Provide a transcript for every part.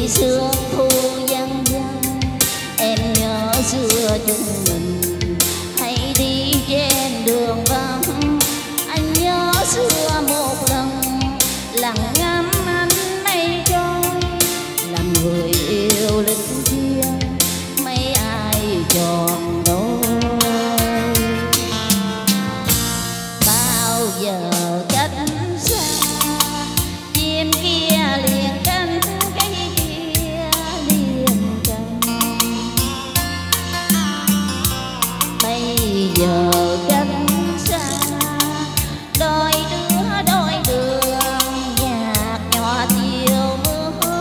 khi sương thu vắng vắng em nhớ xưa chúng mình hay đi trên đường vắng. Anh nhớ xưa một lần lặng ngắm ánh mây trôi, làm người yêu linh thiêng mấy ai chọn đôi. Bao giờ cách xa chim kia liền cánh, cây kia liền cánh. Bây giờ cách xa đôi đường nhạt nhòa chiều mưa.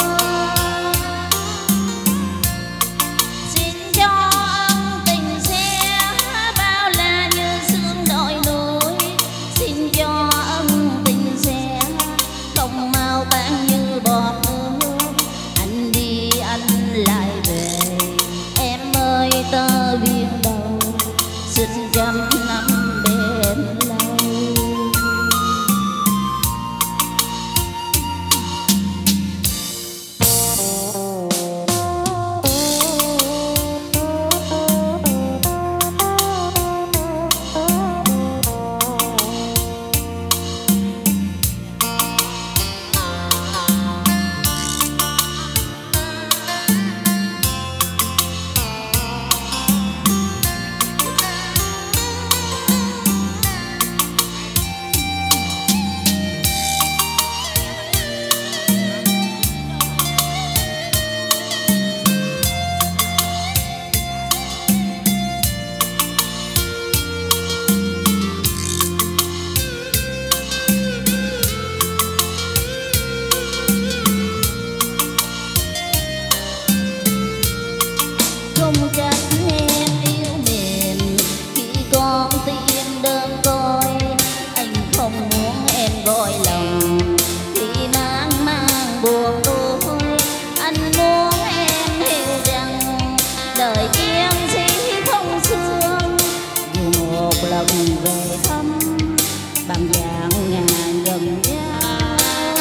Xin cho ân tình sẽ bao la như sương đồi núi, xin cho ân tình sẽ không mau tan như bọt nước. Anh đi anh lại về em ơi tơ viên đầu, xin trăm năm bền lâu. Không trách em yêu mềm khi con tim đơn côi, anh không muốn em gọi lòng khi mang buồn đôi. Anh muốn em hiểu rằng đời chiến sĩ không xương, dù một lần về thăm bằng dạng ngàn gần nhau.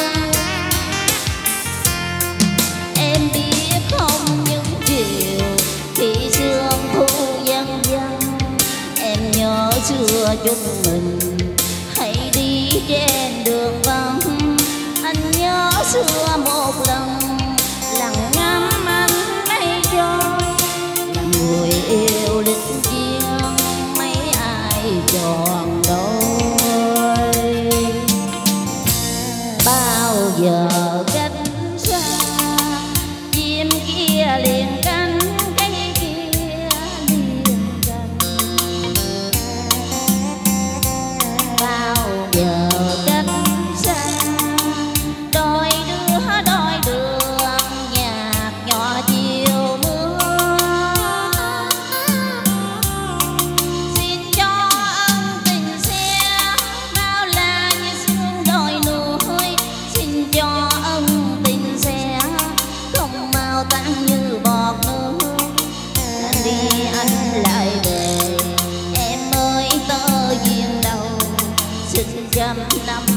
Em biết không những chiều khi sương thu vắng vắng em nhớ xưa chúng mình hay đi trên đường vắng. Anh nhớ xưa một lần lặng ngắm ánh mây trôi, làm người yêu linh thiêng mấy ai chọn đôi. Bao giờ cách xa chim kia liền cánh, cây kia liền cánh. Bao giờ cách xa đôi đường nhạt nhòa chiều mưa. Xin cho ân tình sẽ bao la như sương đồi núi, xin cho ân tình sẽ không mau tan như bọt nước. Anh đi anh lại về em ơi tơ duyên đầu, xin trăm năm